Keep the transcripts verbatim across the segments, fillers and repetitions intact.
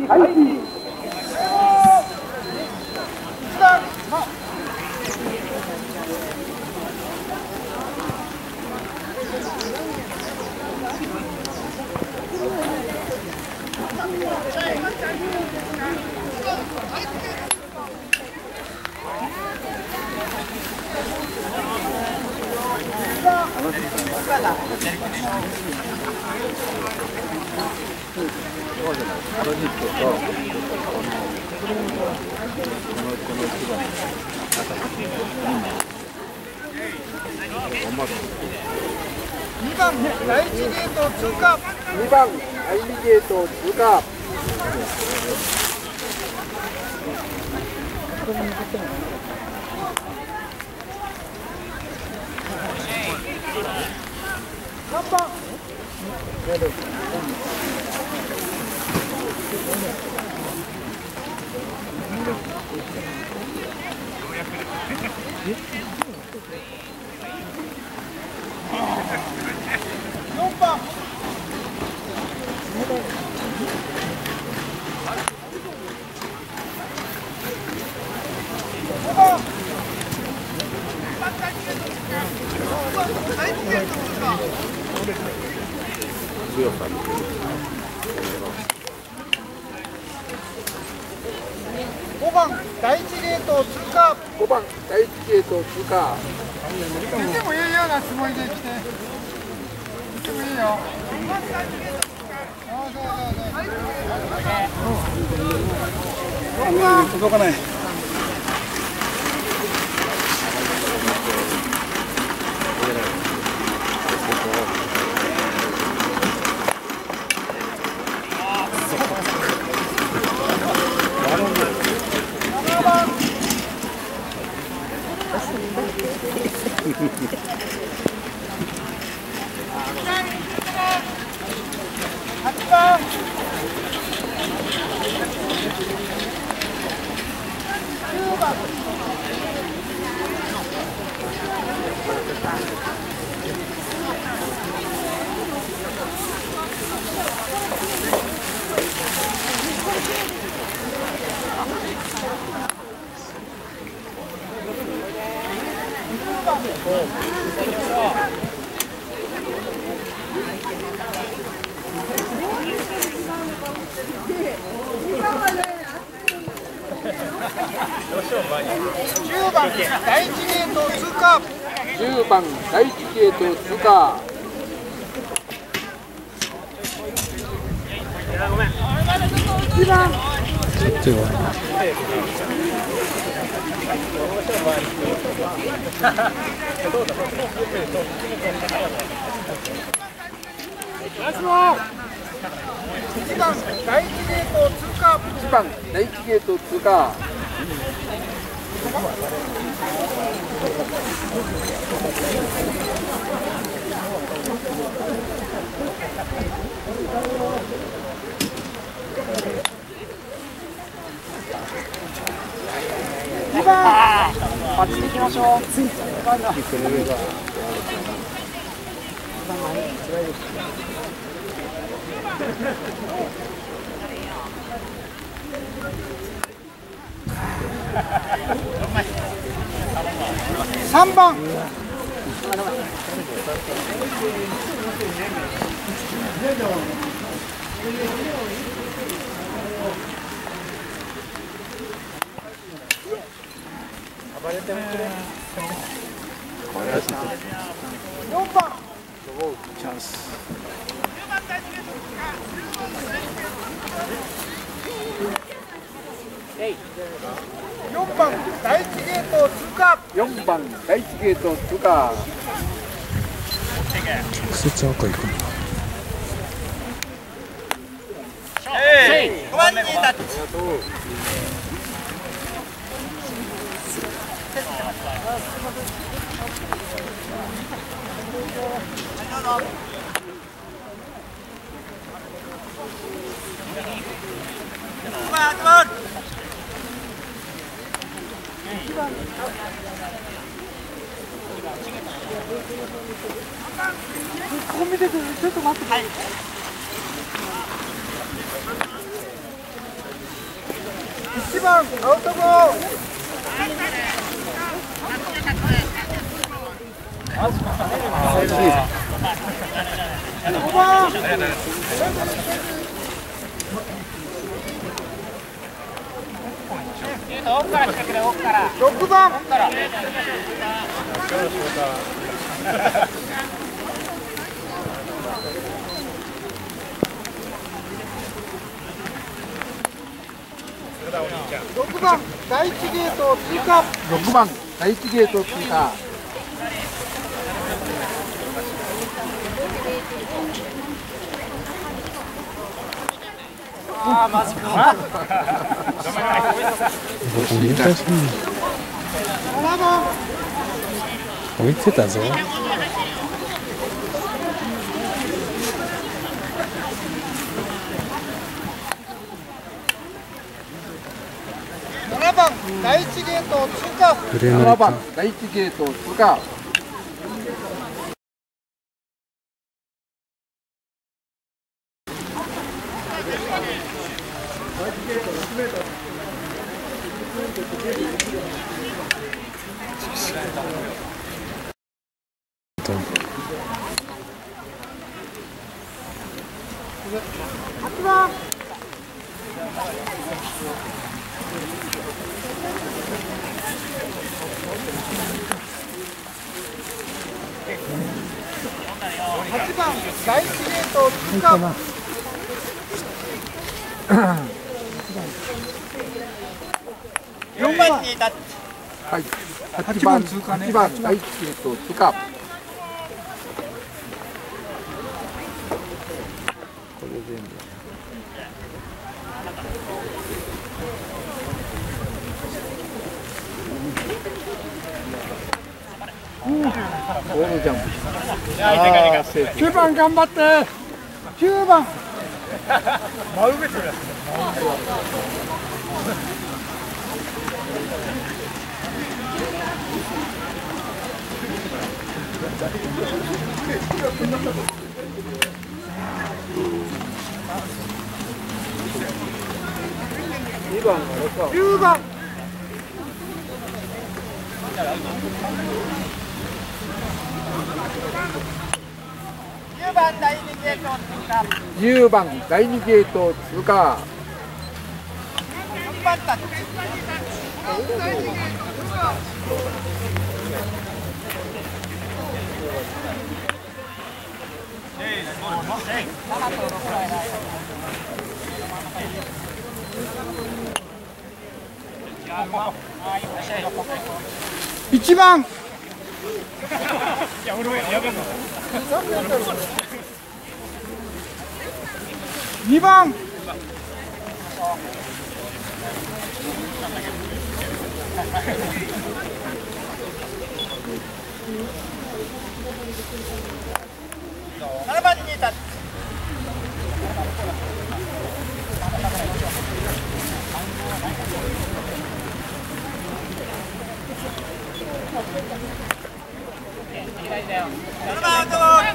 にばんだいいちゲート通過。 にばんだいにゲート通過。 さんばんよんばんごばんごばんだいいちゲート通過。 ごばんだいいちゲート通過。 見てもいいようなつもりで来て見てもいいよ。そうそうそうそう。 届かない。 はちばんきゅうばんじゅうばんだいいちゲート通過。 じゅうばんだいいちゲート通過。にばんいちばんだいいちゲート通過。 いちばんだいいちゲート通過。 にばんあっち行きましょう。さんばん暴れてもくれ。 よんばんチャンス。 よんばんだいいちゲート通過。 よんばんだいいちゲート通過。 直接赤いくの。 ごばんにタッチ。ここ見てくれ、ちょっと待って。はい。 いちばんアウトゴー。ごばん。ろくばん。ろくばん第一ゲートを通過。 ろくばん第一ゲート通過。 ああマジか。 ななばん。 置いてたぞ。 ななばん第一ゲートを通過。 ななばん第一ゲート通過。 はちばん。はちばん第一ゲートを通過。よんばんにタッチ。 はい。はちばん通過ね。はちばん第一ゲート通過。これ全部。ボールジャンプ。 きゅうばん頑張って。きゅうばん。 真上それ。 にばんがろくばん。 きゅうばん。じゅうばん第二ゲートを通過。 じゅうばん第二ゲート通過。 よんばんタッチ。いちばん。にばん。ななばんにタッチ。ななばんアウトゴール。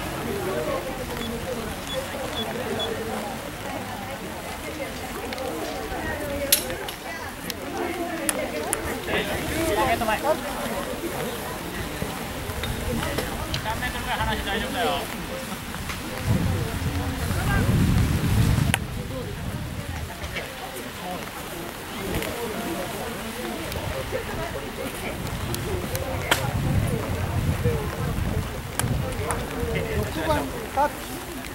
ろくばんタッチ。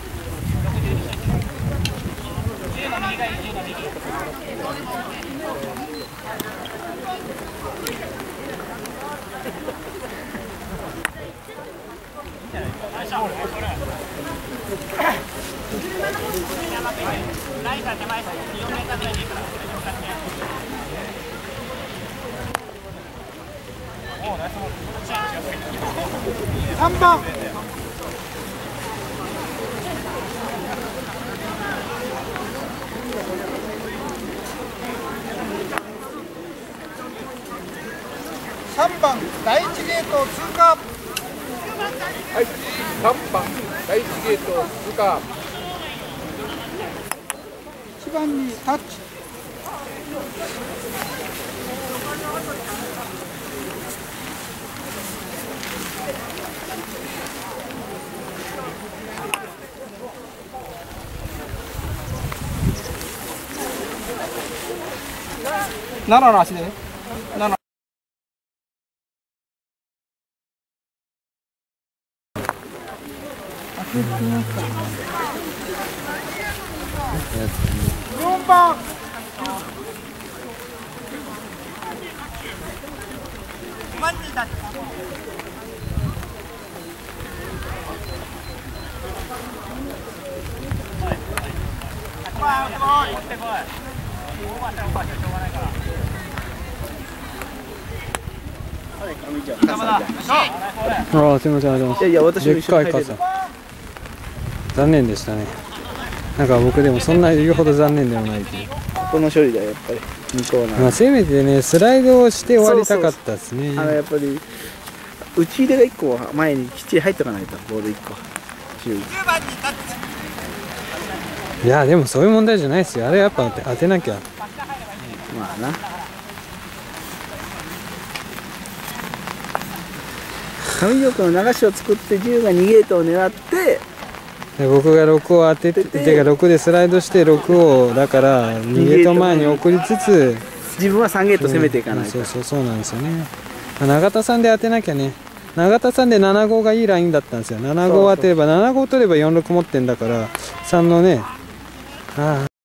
さんばん。さんばん第一ゲートを通過。 はい。さんばん第一ゲート通過。 いちばんにタッチ。 ななの足でね。なな。よんばん。マジだ。 ああ、すみません、ありがとうございます。 いやいや、私もでっ一緒に入れかい傘。残念でしたね。なんか僕でもそんな言うほど残念でもないという。 ここの処理だよ、やっぱり。向こうまあ、 の。 せめてね、スライドをして終わりたかったですね。 あの、やっぱり、打ち入れがいっこ前にきっちり入っておかないと、ボールいっこ。注意。 いや、でもそういう問題じゃないですよ。あれやっぱ当てなきゃ。 まあな。上条君の流しを作ってじゅうがにゲートを狙ってで僕がろくを当てて、てかろくでスライドしてろくをだからにゲート前に送りつつ自分はさんゲート攻めていかないと、 うん、そうそうそうなんですよね。永田さんで当てなきゃね。永田さんでなな号がいいラインだったんですよ。なな号当てればなな号取ればよんろく持ってんだからさんのね、ああ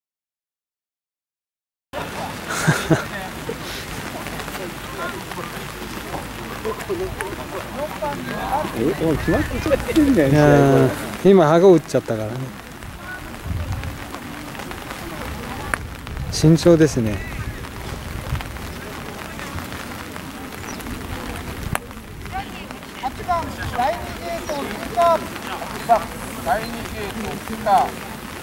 えもう決まっちゃってんじゃん。 いや今歯が打っちゃったからね。慎重ですね。 はちばんだいにゲートを通過。 だいにゲートを通過。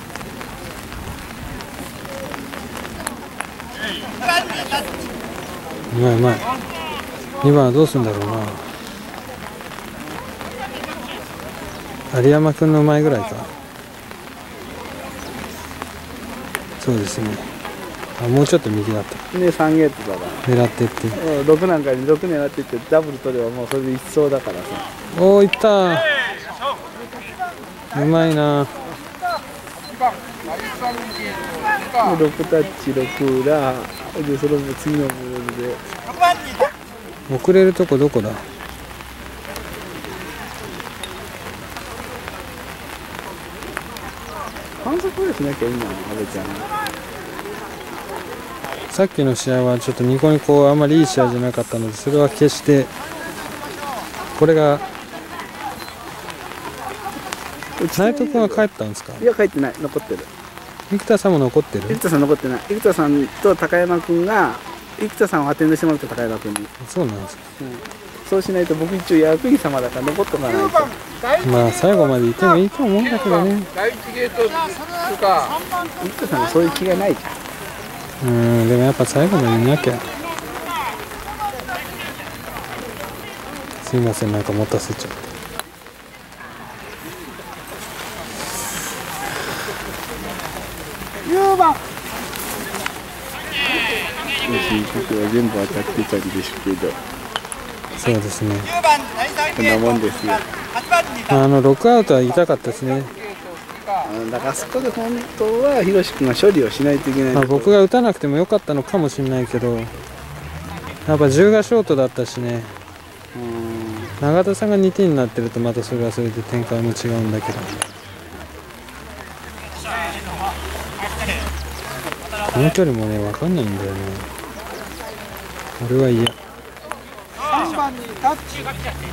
うまいうまい。にばんはどうするんだろうな。有山君の前ぐらいか。そうですね。あ、もうちょっと右だった。 でさんゲートだか狙ってって。 らろくなんかにろく狙ってってダブル取ればもうそれで一走だからさ。 おお、いったー。うまいな。 でろくタッチろく裏でその次のボールで遅れるとこどこだ。 反則プレーしなきゃいいんだよ、阿部ちゃん。 さっきの試合はちょっとニコニコあんまりいい試合じゃなかったので、それは決してこれが内藤君は帰ったんですか。 いや帰ってない、残ってる。 生田さんも残ってる。 生田さん残ってない。生田さんと高山君が生田さんをアテンドしてもらって高山君に、 そうなんですか。 うん、そうしないと僕一応役員様だから残っとかないと。 まあ最後までいてもいいと思うんだけどね。 だいいちゲートとか。 生田さんもそういう気がないじゃん。 うん、でもやっぱ最後までいなきゃ。すいません、なんか持たせちゃって。 じゅうばん。 申告は全部当たってたんですけど、 そうですね。 こんなもんですよ。 あのロックアウトは痛かったですね。 あのだからあそこで本当はひろし君が処理をしないといけない。 まあ、僕が打たなくてもよかったのかもしれないけど、やっぱじゅうがショートだったしね。永田さんがにてんになってるとまたそれはそれで展開も違うんだけど、この距離もね分かんないんだよね。俺は嫌。 さんばんにタッチ。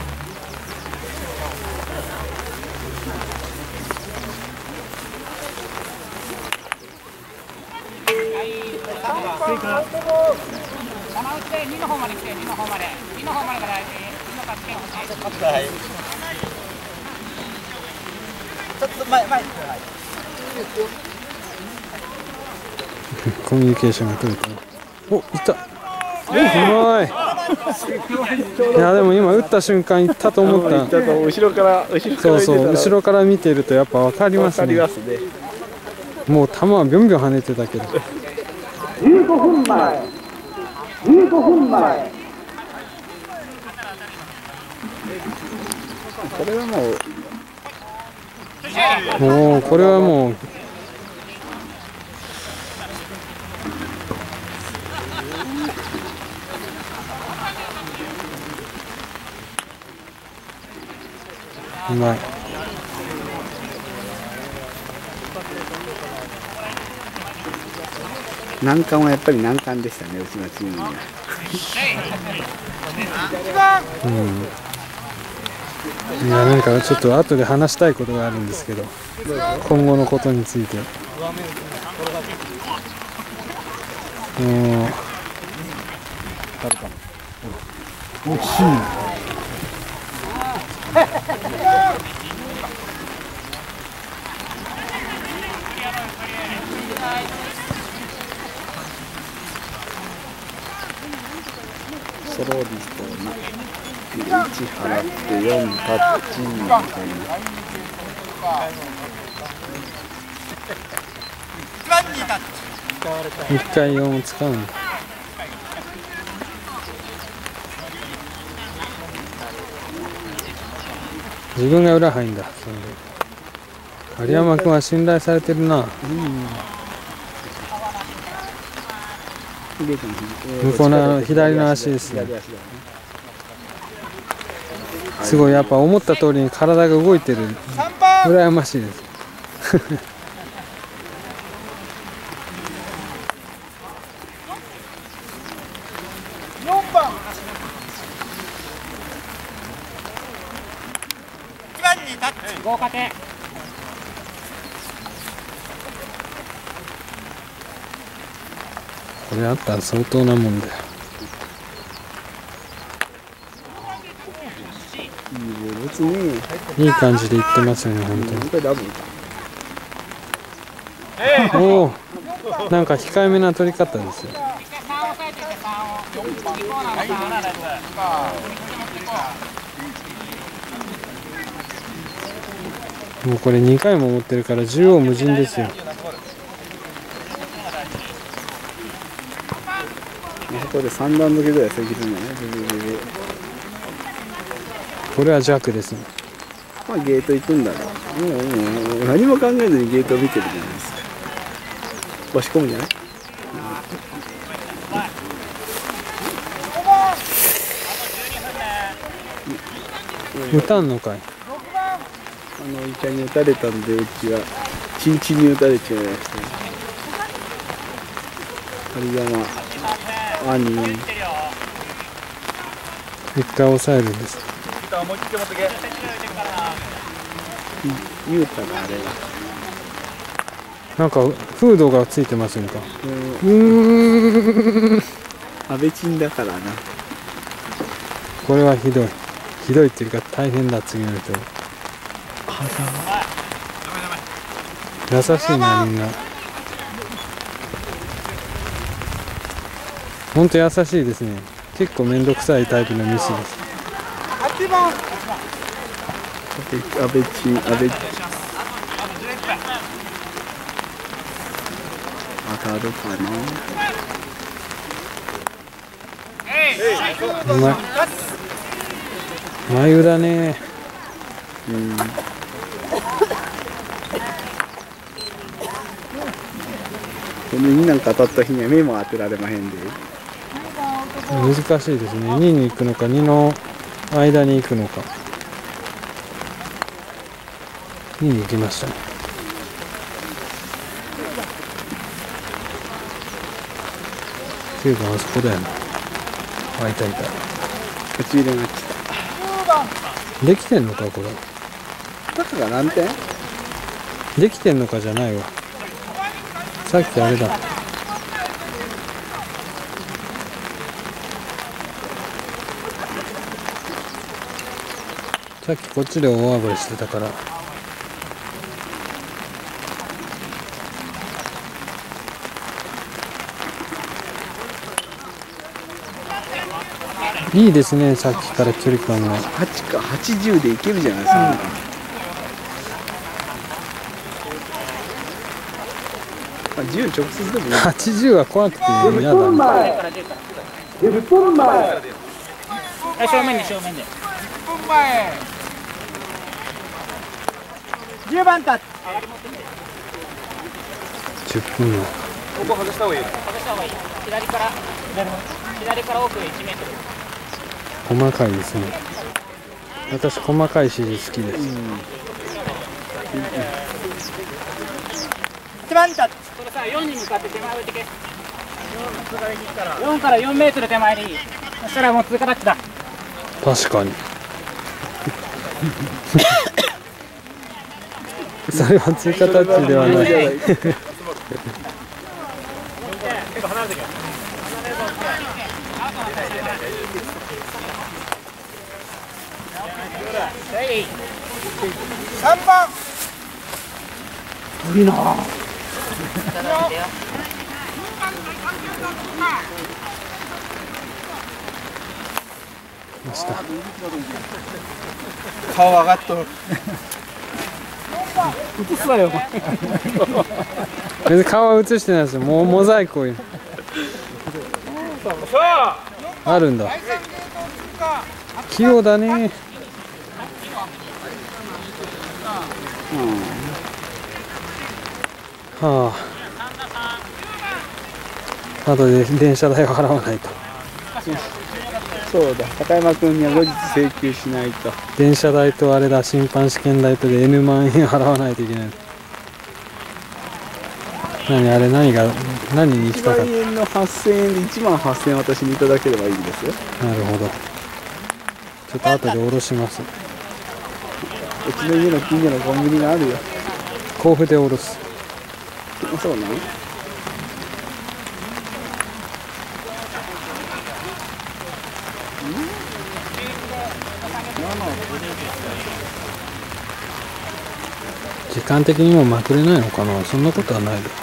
にの方まで来て、にの方まで、にの方までからにの勝ってほしい。はい。ちょっと前前。 コミュニケーションが取れた。お、いった。うまい。いやでも今打った瞬間いったと思った。 後ろから後ろからそうそう後ろから見てるとやっぱ分かりますね。もう球はビョンビョン跳ねてたけど。 じゅうごふんまえ、じゅうごふんまえ。これはもう、 もうこれはもううまい。 難関はやっぱり難関でしたね、うちのチームには。 うん、いやなんかちょっと後で話したいことがあるんですけど、今後のことについて。もう惜しい。ソロリストにいち払ってよんタッチみたいな。 一回よんを使うんだ。自分が裏入んだ。それで有山君は信頼されてるな。向こうの左の足ですね。すごいやっぱ思った通りに体が動いてる。羨ましいです。 よんばん。いちばんにタッチ。合格。 これあったら相当なもんだよ。いい感じでいってますよね、本当に。おお、なんか控えめな取り方ですよ。もうこれにかいも持ってるから縦横無尽ですよ。 ここでさんだん抜けぐらい正規するんだね。 これは弱ですね。 まあゲート行くんだろう。もうもう何も考えずにゲートを見てるじゃないですか。押し込むんじゃない？ 打たんのかい。 あのイカに打たれたんで、うちはチンチンに打たれちゃいました。有山兄一回抑えるんです。 言うたらあれがなんかフードがついてませんか。 うーん、安倍晋だからな。 これはひどい。ひどいっていうか大変だ、次の人。優しいな、みんな。ほんと優しいですね。結構めんどくさいタイプのミスです。 安倍晋、安倍当たるかな。 うまい。眉だね。 うん。このになんか当たった日には目も当てられまへんで。 難しいですね。にに行くのか、にの間に行くのか。にに行きましたね。きゅうばんあそこだよな。あ、いたいた。 打ち入れが来た。 できてんのか、これ。 タカが何点？ できてんのかじゃないわ。さっきあれだ。さっきこっちで大暴れしてたから。いいですね、さっきから距離感が。 はちかはちじゅうでいけるじゃないですか。うん、 じゅう直接でもいい。 はちじゅうは怖くて嫌だな。 正面に正面で。 じゅうばんタッチ。 じゅっぷん前。 ここ外した方がいい。 外した方がいい。左から左から奥いちメートル。 細かいですね。私細かい指示好きです。 いちばんタッチ。 それさよんに向かって手前置いてけ。よんからよんメートル手前に。そしたらもう通過タッチだ。 確かに。それは通過タッチではない。 結構離れてけ。 さんばん。 いいな。 ました。 顔上がっとる。 映すわよ。 別に顔は映してないですよ。もうモザイクを入れあるんだ。器用だね。はあ。あとで電車代を払わないと。 そうだ、高山君には後日請求しないと。 電車代とあれだ、審判試験代とで N 万円払わないといけない。何あれ、何が何に行き 1 たかった。 万円のはっせんえんでいちまんはっせんえん私にいただければいいんですよ。 なるほど。ちょっと後で下ろします。 うちの家の近所のコンビニがあるよ。 甲府で下ろす。 あ、そうなの？ 時間的にもまくれないのかな。そんなことはないで。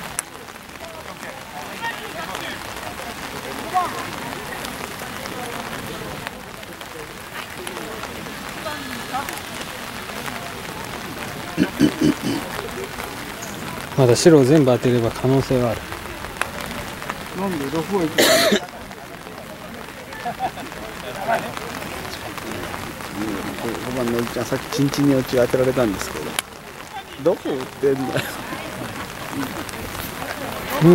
まだ白を全部当てれば可能性はある。 なんでどこへ行くごばんのおじちゃん、さっきチンチンに落ち当てられたんですけど、どこ売ってんだよ。 うん、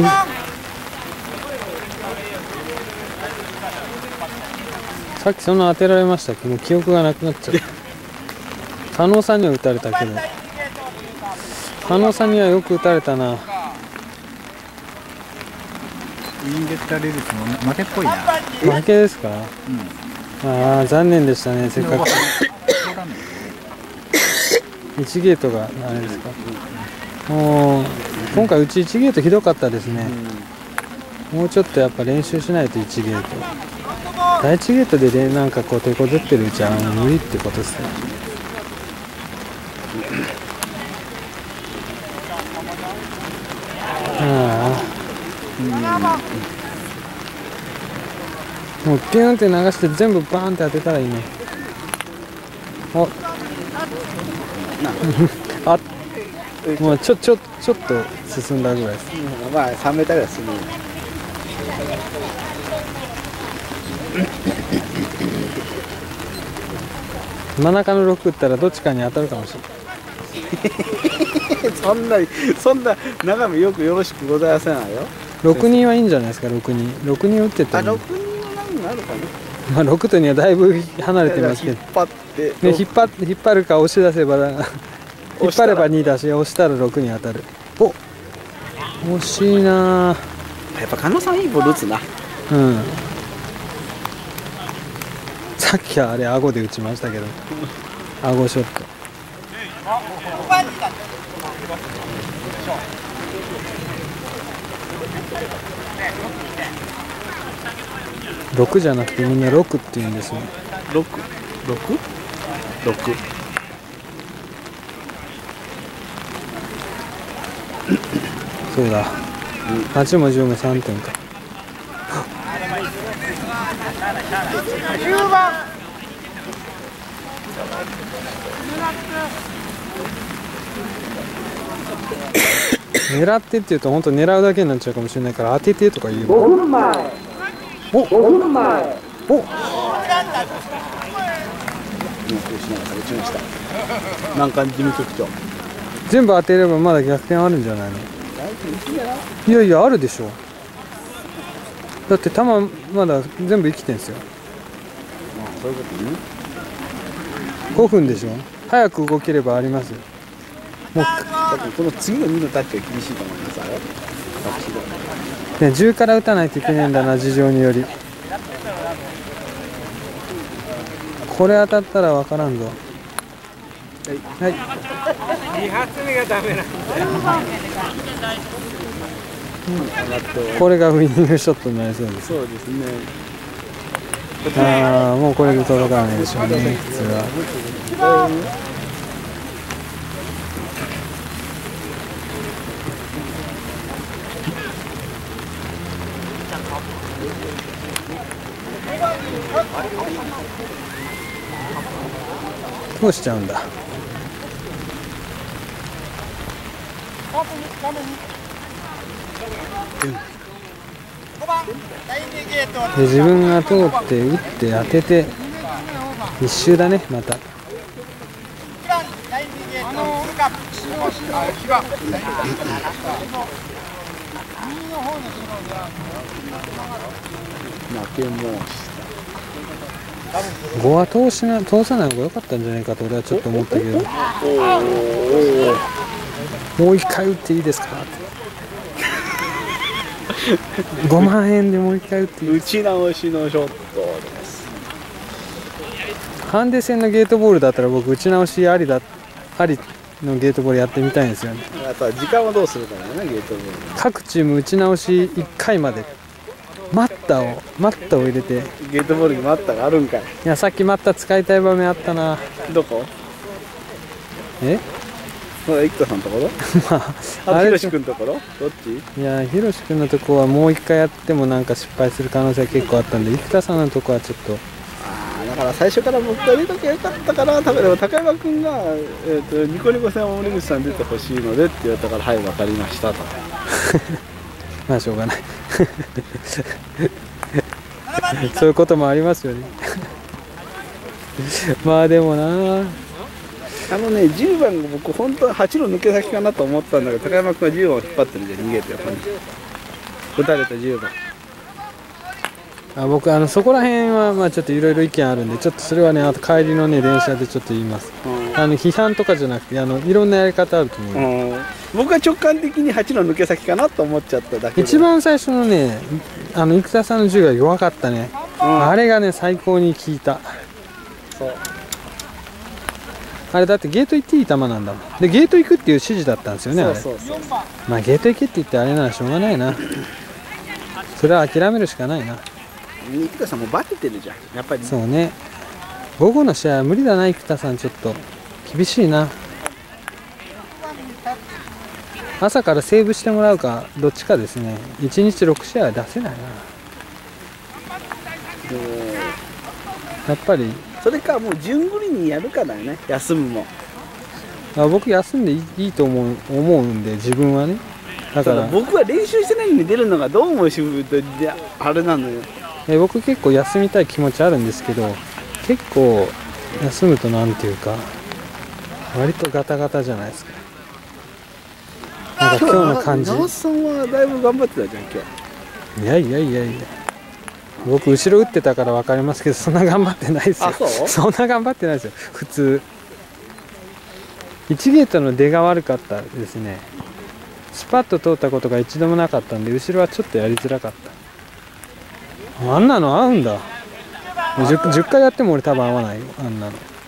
さっきそんな当てられましたっけ。もう記憶がなくなっちゃった。加納さんには打たれたけど、加納さんにはよく打たれたな。 インゲッタレルスも負けっぽいな。 負けですか。ああ、残念でしたね。せっかくいちゲートがあれですか。もう今回うちいちゲートひどかったですね。もうちょっとやっぱ練習しないといちゲート。だいいちゲートでね、なんかこう手こずってるうちは無理ってことですね。ああ、もうピュンって流して全部バーンって当てたらいいね。ああ、もうちょちょちょっと進んだぐらいです。 まあさんメーターぐらい進む。 真ん中のろく打ったらどっちかに当たるかもしれない。 そんなそんな眺めよくよろしくございませんわよ。 ろくにんはいいんじゃないですか。ろくにんろくにん打っててあ、 も、 ろくにんの何があるかな。 まあろくとにはだいぶ離れてますけど、 引っ張って、 ね、引っ張って引っ張るか押し出せばだ引っ張ればにだし、押したらろくに当たる。お、惜しいな。 やっぱ加納さんいいボール打つな。 うん、さっきはあれ顎で打ちましたけど、顎ショット。ろくじゃなくてみんなろくって言うんですね。 ろく、ろく、ろく。 そうだ。はちもじゅうもさんてんか。 きゅうばん。 狙ってって言うと本当狙うだけになっちゃうかもしれないから当ててとか言うの。 ごふんまえ。 おごふんまえ。 おしながら打ちました。南関事務局長。 全部当てればまだ逆転あるんじゃないの。いやいやあるでしょ。だって球まだ全部生きてんすよ。 そういうことね。 ごふんでしょ。早く動ければありますよ。もう多分この次のにのタッチは厳しいと思います。あれ。 ね、じゅうから打たないといけないんだな、事情により。これ当たったら分からんぞ。はい、はい、 に発目がダメなんだよ。 これがウイニングショットになりそうです。 そうですね。 ああ、もうこれで届かないでしょうね、普通は。どうしちゃうんだ。で自分が通って打って当てて一周だね、また。ごは通しな通さない方が良かったんじゃないかと俺はちょっと思ったけど、もう一回打っていいですかってごまんえんでもう一回打っていい打ち直しのショットです。 ハンデ戦のゲートボールだったら僕打ち直しありだありのゲートボールやってみたいんですよね。 あとは時間はどうするかだね、ゲートボール。 各チーム打ち直しいっかいまでマッタをマッタを入れて。 ゲートボールにマッタがあるんかい。 いやさっきマッタ使いたい場面あったな。 どこ？ え生田さんのところ？ まああ、 あれひろし君のところ？どっち？ いやひろし君のとこはもう一回やってもなんか失敗する可能性が結構あったんで、生田さんのとこはちょっと。 ああ、だから最初から僕が入れときゃよかったから、多分高山君が、えー、とニコニコ戦は森口さん出てほしいのでって言われたから、はい、分かりましたと。 まあしょうがないそういうこともありますよねまあでもなあのね、じゅうばんが僕本当ははちの抜け先かなと思ったんだけど、高山君はじゅうばんを引っ張ってるんで逃げてよ、打たれたじゅうばん。 あ僕あのそこら辺はまあちょっといろいろ意見あるんで、ちょっとそれはねあと帰りのね電車でちょっと言います。あの批判とかじゃなくて、あのいろんなやり方あると思う。 うん、僕は直感的にはちの抜け先かなと思っちゃっただけで。 一番最初のねあの生田さんのじゅうが弱かったね、うん、あれがね最高に効いた。 そうあれだってゲート行っていい球なんだもん。でゲート行くっていう指示だったんですよね。あれそうそうそう。 まあゲート行けって言ってあれならしょうがないなそれは諦めるしかないな。 生田さんもバテてるじゃんやっぱり。 そうね、午後の試合は無理だな生田さん、ちょっと厳しいな。朝からセーブしてもらうかどっちかですね。いちにちろくしあいは出せないな。やっぱりそれかもう順繰りにやるかだよね、休むも。 あ僕休んでい い, いいと思う思うんで自分はね。だから僕は練習してないのに出るのがどうもしぶとであれなのよ。 え僕結構休みたい気持ちあるんですけど、結構休むとなんていうか割とガタガタじゃないですか。なんか今日の感じ。 直さんはだいぶ頑張ってたじゃん今日。 いやいやいやいや、僕後ろ打ってたから分かりますけど、そんな頑張ってないですよ。 あ、そう？ そんな頑張ってないですよ普通。いちゲートの出が悪かったですね。スパッと通ったことが一度もなかったんで、後ろはちょっとやりづらかった。あんなの合うんだ。 10, じゅっかいやっても俺多分合わないよ、あんなの。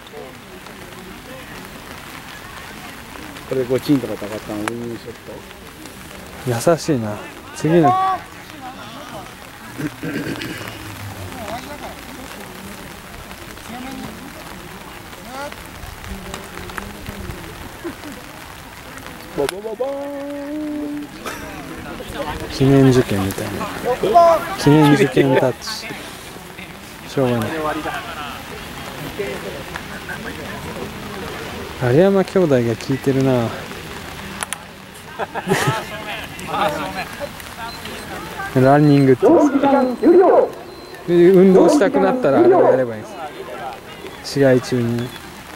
これごチンとか高かったのウィニングショット。 優しいな。次のボボボボーン。 記念受験みたいな。記念受験タッチ。しょうがない。有山兄弟が効いてるな。 ランニングってで運動したくなったらあれをやればいいです。試合中に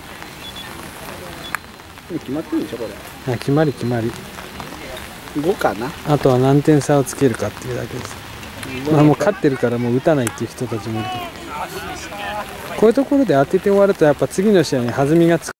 決まってるでしょこれ。 あ決まり決まり。 ごかな。 あとは何点差をつけるかっていうだけです。まあもう勝ってるからもう打たないっていう人たちもいるけど、こういうところで当てて終わるとやっぱ次の試合に弾みがつく。